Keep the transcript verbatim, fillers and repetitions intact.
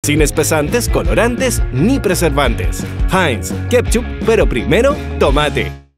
sin espesantes, colorantes ni preservantes. Heinz Ketchup, pero primero tomate.